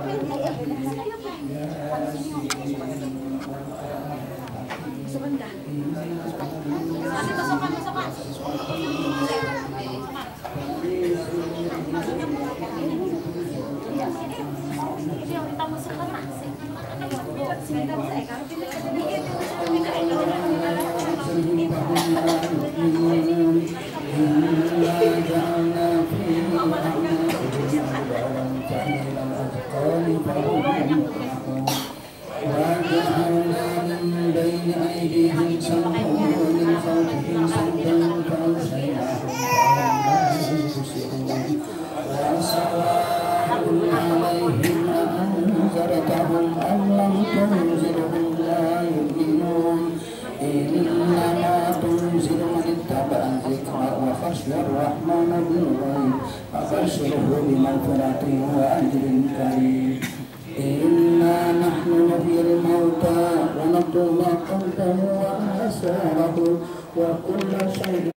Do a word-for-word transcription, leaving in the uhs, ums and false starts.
Sebentar. Masih masukkan, masukkan. Ini yang kita masukkan masih. Sebentar saya kalau tidak sedikit. وجعلنا من بين أيديهم سدا ومن خلفهم سدا فأغشيناهم فهم لا يبصرون وسواء عليهم أأنذرتهم أم لم تنذرهم لا يؤمنون إنما تنذر من اتبع الذكر وخشي الرحمن بالغيب فبشره بمغفرة وأجر كريم إنا نحن نحيي الموتى ونكتب ما قدموا وآثاره وكل شيء